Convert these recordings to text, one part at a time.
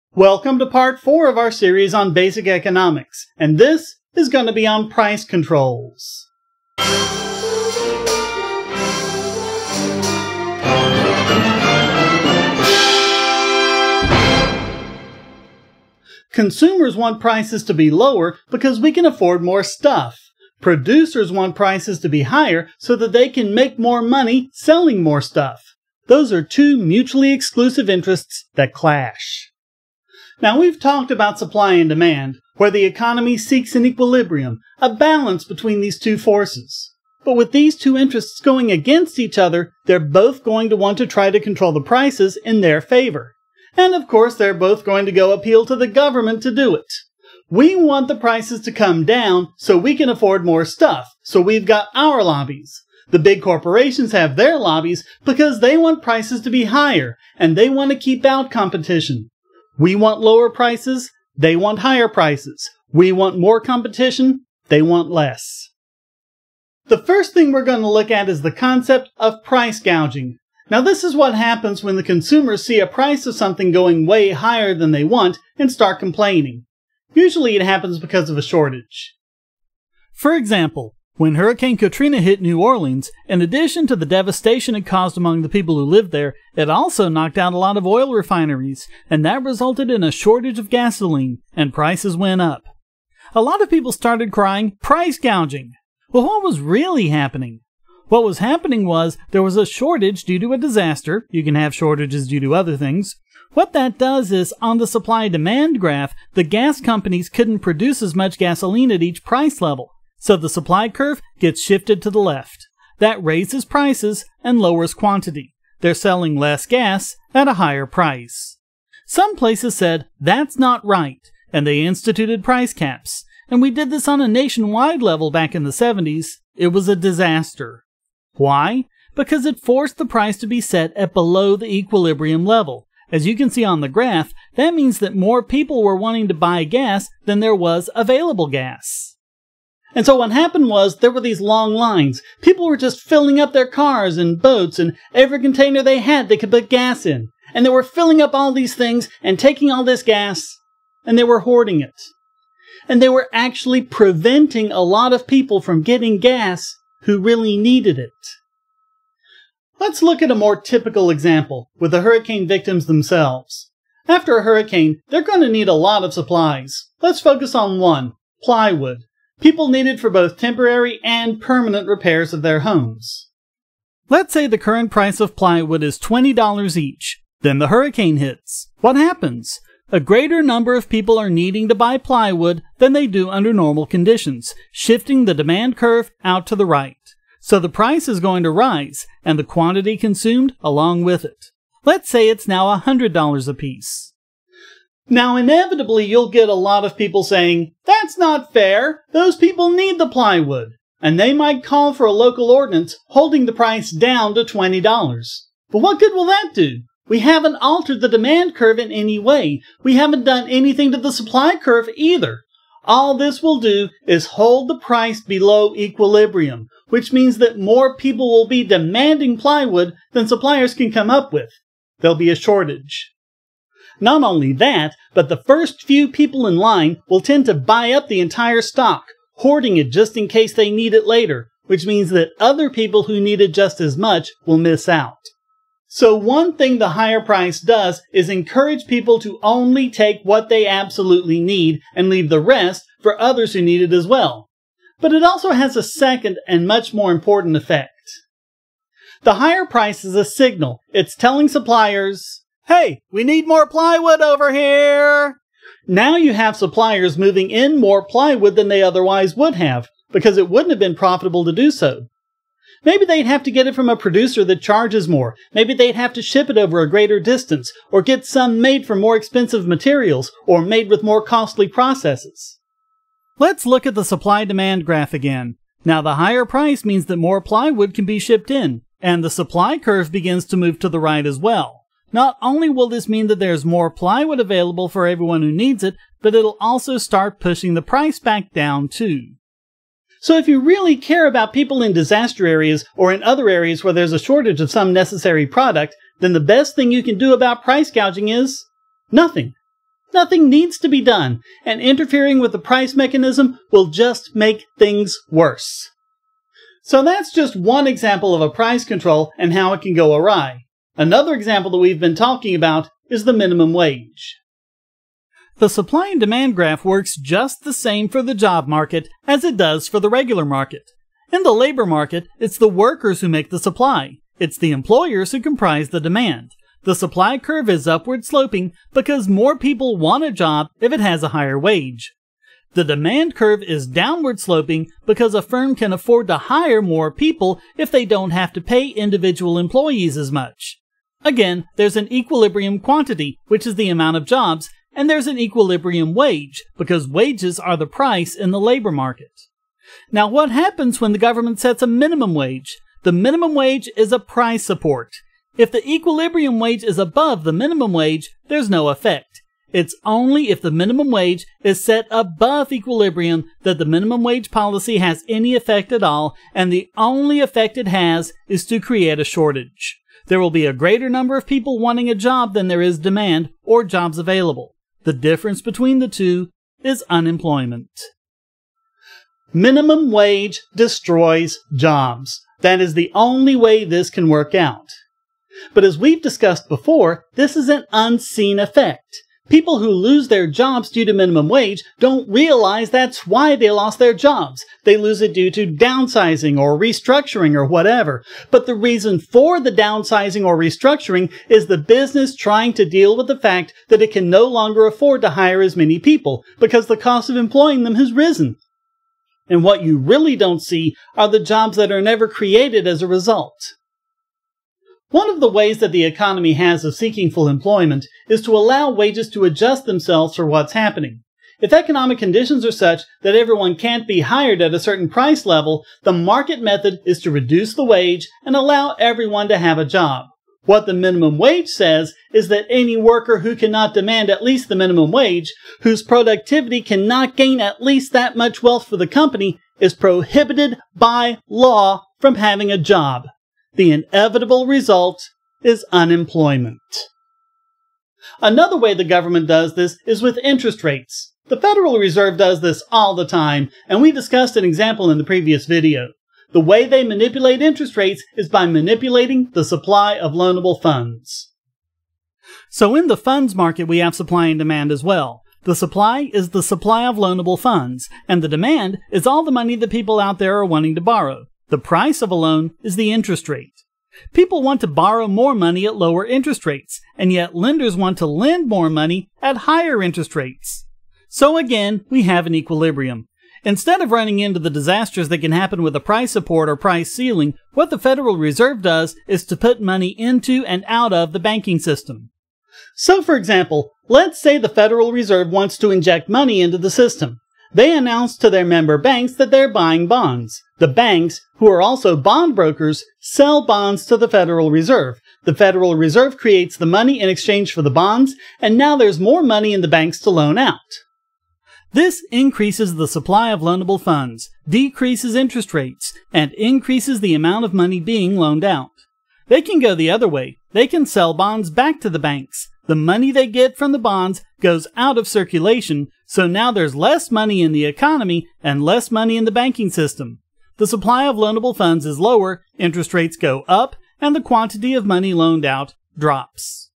Welcome to part 4 of our series on basic economics, and this is going to be on price controls. Consumers want prices to be lower because we can afford more stuff. Producers want prices to be higher so that they can make more money selling more stuff. Those are two mutually exclusive interests that clash. Now, we've talked about supply and demand, where the economy seeks an equilibrium, a balance between these two forces. But with these two interests going against each other, they're both going to want to try to control the prices in their favor. And of course, they're both going to go appeal to the government to do it. We want the prices to come down so we can afford more stuff, so we've got our lobbies. The big corporations have their lobbies because they want prices to be higher, and they want to keep out competition. We want lower prices, they want higher prices. We want more competition, they want less. The first thing we're going to look at is the concept of price gouging. Now, this is what happens when the consumers see a price of something going way higher than they want and start complaining. Usually it happens because of a shortage. For example, when Hurricane Katrina hit New Orleans, in addition to the devastation it caused among the people who lived there, it also knocked out a lot of oil refineries, and that resulted in a shortage of gasoline, and prices went up. A lot of people started crying, price gouging. Well, what was really happening? What was happening was there was a shortage due to a disaster. You can have shortages due to other things. What that does is, on the supply-demand graph, the gas companies couldn't produce as much gasoline at each price level. So the supply curve gets shifted to the left. That raises prices and lowers quantity. They're selling less gas at a higher price. Some places said, that's not right, and they instituted price caps. And we did this on a nationwide level back in the 70s. It was a disaster. Why? Because it forced the price to be set at below the equilibrium level. As you can see on the graph, that means that more people were wanting to buy gas than there was available gas. And so what happened was there were these long lines. People were just filling up their cars and boats, and every container they had they could put gas in. And they were filling up all these things and taking all this gas, and they were hoarding it. And they were actually preventing a lot of people from getting gas who really needed it. Let's look at a more typical example with the hurricane victims themselves. After a hurricane, they're going to need a lot of supplies. Let's focus on one, plywood. People need it for both temporary and permanent repairs of their homes. Let's say the current price of plywood is $20 each. Then the hurricane hits. What happens? A greater number of people are needing to buy plywood than they do under normal conditions, shifting the demand curve out to the right. So the price is going to rise, and the quantity consumed along with it. Let's say it's now $100 a piece. Now, inevitably, you'll get a lot of people saying, that's not fair, those people need the plywood. And they might call for a local ordinance holding the price down to $20. But what good will that do? We haven't altered the demand curve in any way. We haven't done anything to the supply curve either. All this will do is hold the price below equilibrium, which means that more people will be demanding plywood than suppliers can come up with. There'll be a shortage. Not only that, but the first few people in line will tend to buy up the entire stock, hoarding it just in case they need it later, which means that other people who need it just as much will miss out. So one thing the higher price does is encourage people to only take what they absolutely need and leave the rest for others who need it as well. But it also has a second and much more important effect. The higher price is a signal. It's telling suppliers, hey, we need more plywood over here. Now you have suppliers moving in more plywood than they otherwise would have, because it wouldn't have been profitable to do so. Maybe they'd have to get it from a producer that charges more. Maybe they'd have to ship it over a greater distance, or get some made from more expensive materials, or made with more costly processes. Let's look at the supply-demand graph again. Now, the higher price means that more plywood can be shipped in, and the supply curve begins to move to the right as well. Not only will this mean that there's more plywood available for everyone who needs it, but it'll also start pushing the price back down too. So if you really care about people in disaster areas or in other areas where there's a shortage of some necessary product, then the best thing you can do about price gouging is nothing. Nothing needs to be done, and interfering with the price mechanism will just make things worse. So that's just one example of a price control and how it can go awry. Another example that we've been talking about is the minimum wage. The supply and demand graph works just the same for the job market as it does for the regular market. In the labor market, it's the workers who make the supply. It's the employers who comprise the demand. The supply curve is upward sloping because more people want a job if it has a higher wage. The demand curve is downward sloping because a firm can afford to hire more people if they don't have to pay individual employees as much. Again, there's an equilibrium quantity, which is the amount of jobs, and there's an equilibrium wage, because wages are the price in the labor market. Now, what happens when the government sets a minimum wage? The minimum wage is a price support. If the equilibrium wage is above the minimum wage, there's no effect. It's only if the minimum wage is set above equilibrium that the minimum wage policy has any effect at all, and the only effect it has is to create a shortage. There will be a greater number of people wanting a job than there is demand or jobs available. The difference between the two is unemployment. Minimum wage destroys jobs. That is the only way this can work out. But as we've discussed before, this is an unseen effect. People who lose their jobs due to minimum wage don't realize that's why they lost their jobs. They lose it due to downsizing or restructuring or whatever. But the reason for the downsizing or restructuring is the business trying to deal with the fact that it can no longer afford to hire as many people because the cost of employing them has risen. And what you really don't see are the jobs that are never created as a result. One of the ways that the economy has of seeking full employment is to allow wages to adjust themselves for what's happening. If economic conditions are such that everyone can't be hired at a certain price level, the market method is to reduce the wage and allow everyone to have a job. What the minimum wage says is that any worker who cannot demand at least the minimum wage, whose productivity cannot gain at least that much wealth for the company, is prohibited by law from having a job. The inevitable result is unemployment. Another way the government does this is with interest rates. The Federal Reserve does this all the time, and we discussed an example in the previous video. The way they manipulate interest rates is by manipulating the supply of loanable funds. So in the funds market, we have supply and demand as well. The supply is the supply of loanable funds, and the demand is all the money that people out there are wanting to borrow. The price of a loan is the interest rate. People want to borrow more money at lower interest rates, and yet lenders want to lend more money at higher interest rates. So again, we have an equilibrium. Instead of running into the disasters that can happen with a price support or price ceiling, what the Federal Reserve does is to put money into and out of the banking system. So for example, let's say the Federal Reserve wants to inject money into the system. They announce to their member banks that they're buying bonds. The banks, who are also bond brokers, sell bonds to the Federal Reserve. The Federal Reserve creates the money in exchange for the bonds, and now there's more money in the banks to loan out. This increases the supply of loanable funds, decreases interest rates, and increases the amount of money being loaned out. They can go the other way. They can sell bonds back to the banks. The money they get from the bonds goes out of circulation, so now there's less money in the economy and less money in the banking system. The supply of loanable funds is lower, interest rates go up, and the quantity of money loaned out drops.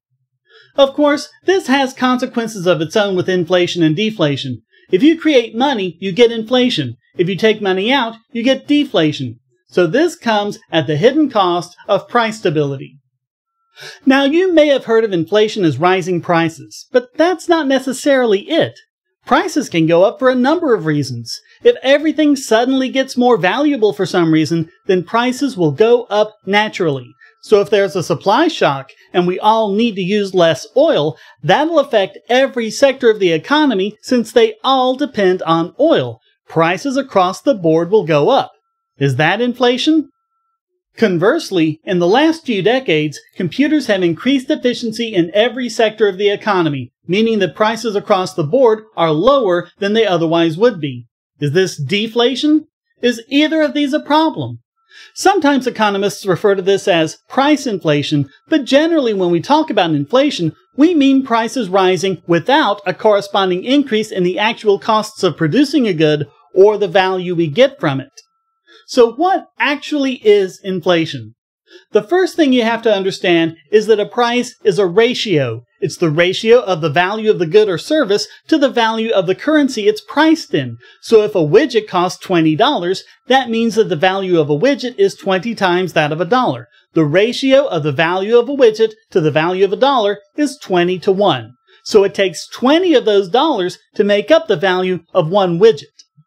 Of course, this has consequences of its own with inflation and deflation. If you create money, you get inflation. If you take money out, you get deflation. So this comes at the hidden cost of price stability. Now, you may have heard of inflation as rising prices, but that's not necessarily it. Prices can go up for a number of reasons. If everything suddenly gets more valuable for some reason, then prices will go up naturally. So if there's a supply shock and we all need to use less oil, that'll affect every sector of the economy since they all depend on oil. Prices across the board will go up. Is that inflation? Conversely, in the last few decades, computers have increased efficiency in every sector of the economy, meaning that prices across the board are lower than they otherwise would be. Is this deflation? Is either of these a problem? Sometimes economists refer to this as price inflation, but generally when we talk about inflation, we mean prices rising without a corresponding increase in the actual costs of producing a good or the value we get from it. So what actually is inflation? The first thing you have to understand is that a price is a ratio. It's the ratio of the value of the good or service to the value of the currency it's priced in. So if a widget costs $20, that means that the value of a widget is 20 times that of a dollar. The ratio of the value of a widget to the value of a dollar is 20 to 1. So it takes 20 of those dollars to make up the value of one widget.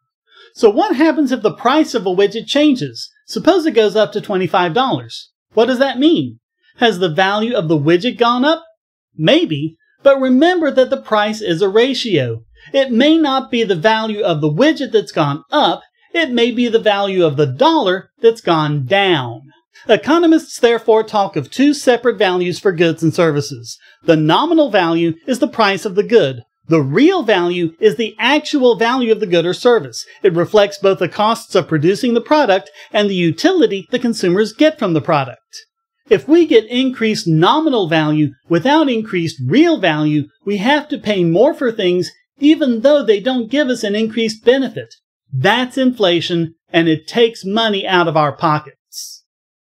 So what happens if the price of a widget changes? Suppose it goes up to $25. What does that mean? Has the value of the widget gone up? Maybe, but remember that the price is a ratio. It may not be the value of the widget that's gone up, it may be the value of the dollar that's gone down. Economists therefore talk of two separate values for goods and services. The nominal value is the price of the good. The real value is the actual value of the good or service. It reflects both the costs of producing the product and the utility the consumers get from the product. If we get increased nominal value without increased real value, we have to pay more for things even though they don't give us an increased benefit. That's inflation, and it takes money out of our pockets.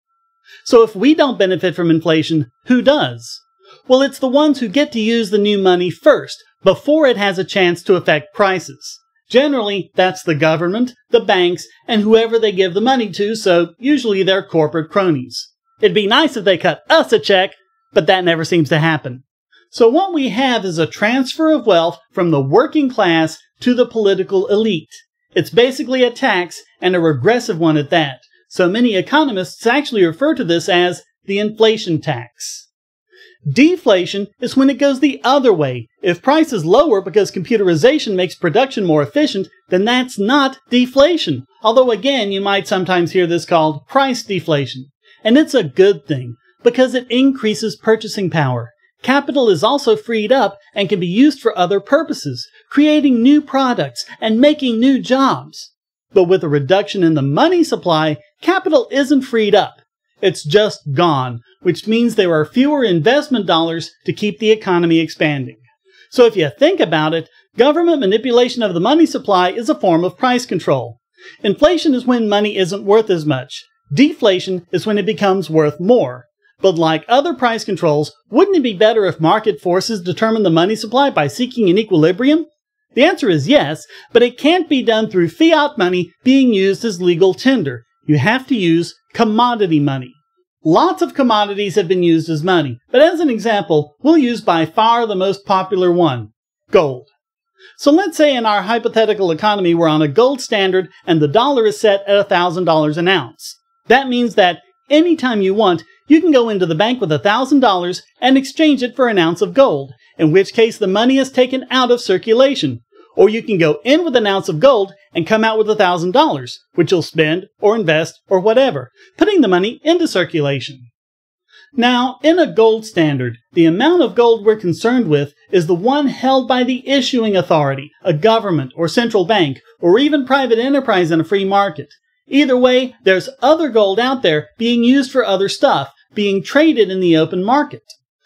So if we don't benefit from inflation, who does? Well, it's the ones who get to use the new money first, before it has a chance to affect prices. Generally, that's the government, the banks, and whoever they give the money to, so usually they're corporate cronies. It'd be nice if they cut us a check, but that never seems to happen. So what we have is a transfer of wealth from the working class to the political elite. It's basically a tax, and a regressive one at that. So many economists actually refer to this as the inflation tax. Deflation is when it goes the other way. If prices lower because computerization makes production more efficient, then that's not deflation. Although again, you might sometimes hear this called price deflation. And it's a good thing, because it increases purchasing power. Capital is also freed up and can be used for other purposes, creating new products and making new jobs. But with a reduction in the money supply, capital isn't freed up. It's just gone, which means there are fewer investment dollars to keep the economy expanding. So if you think about it, government manipulation of the money supply is a form of price control. Inflation is when money isn't worth as much. Deflation is when it becomes worth more. But like other price controls, wouldn't it be better if market forces determine the money supply by seeking an equilibrium? The answer is yes, but it can't be done through fiat money being used as legal tender. You have to use commodity money. Lots of commodities have been used as money, but as an example, we'll use by far the most popular one, gold. So let's say in our hypothetical economy we're on a gold standard and the dollar is set at $1,000 an ounce. That means that anytime you want, you can go into the bank with $1,000 and exchange it for an ounce of gold, in which case the money is taken out of circulation. Or you can go in with an ounce of gold and come out with $1,000, which you'll spend or invest or whatever, putting the money into circulation. Now, in a gold standard, the amount of gold we're concerned with is the one held by the issuing authority, a government or central bank, or even private enterprise in a free market. Either way, there's other gold out there being used for other stuff, being traded in the open market.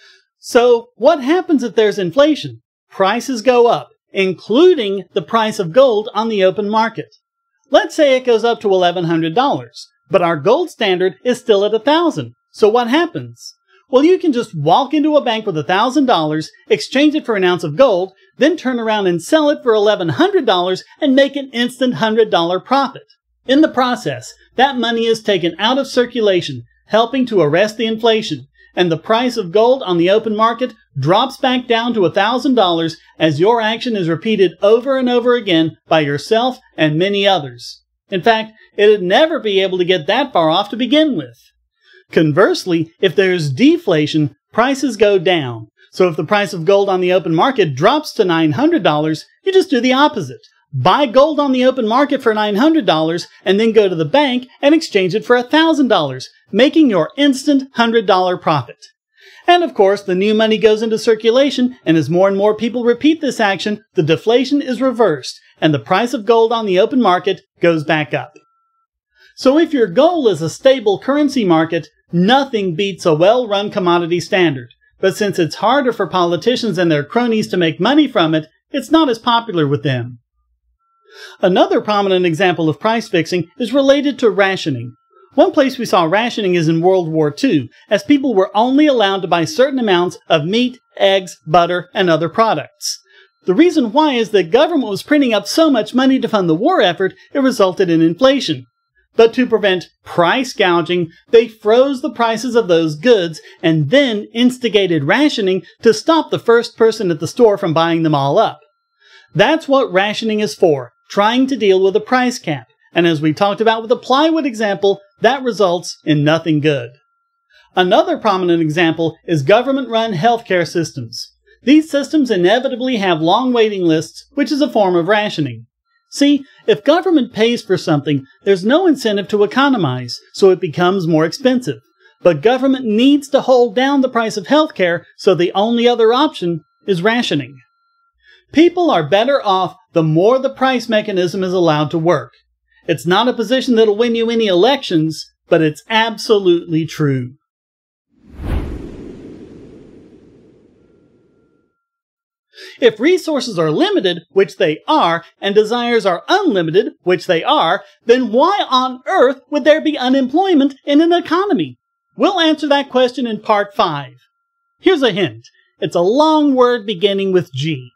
So, what happens if there's inflation? Prices go up, including the price of gold on the open market. Let's say it goes up to $1,100, but our gold standard is still at $1,000. So what happens? Well, you can just walk into a bank with $1,000, exchange it for an ounce of gold, then turn around and sell it for $1,100 and make an instant $100 profit. In the process, that money is taken out of circulation, helping to arrest the inflation, and the price of gold on the open market drops back down to $1,000 as your action is repeated over and over again by yourself and many others. In fact, it'd never be able to get that far off to begin with. Conversely, if there's deflation, prices go down. So if the price of gold on the open market drops to $900, you just do the opposite. Buy gold on the open market for $900 and then go to the bank and exchange it for $1,000, making your instant $100 profit. And of course, the new money goes into circulation, and as more and more people repeat this action, the deflation is reversed, and the price of gold on the open market goes back up. So if your goal is a stable currency market, nothing beats a well-run commodity standard. But since it's harder for politicians and their cronies to make money from it, it's not as popular with them. Another prominent example of price fixing is related to rationing. One place we saw rationing is in World War II, as people were only allowed to buy certain amounts of meat, eggs, butter, and other products. The reason why is that government was printing up so much money to fund the war effort, it resulted in inflation. But to prevent price gouging, they froze the prices of those goods and then instigated rationing to stop the first person at the store from buying them all up. That's what rationing is for, trying to deal with a price cap. And as we talked about with the plywood example, that results in nothing good. Another prominent example is government-run healthcare systems. These systems inevitably have long waiting lists, which is a form of rationing. See, if government pays for something, there's no incentive to economize, so it becomes more expensive. But government needs to hold down the price of healthcare, so the only other option is rationing. People are better off the more the price mechanism is allowed to work. It's not a position that'll win you any elections, but it's absolutely true. If resources are limited, which they are, and desires are unlimited, which they are, then why on earth would there be unemployment in an economy? We'll answer that question in part 5. Here's a hint. It's a long word beginning with G.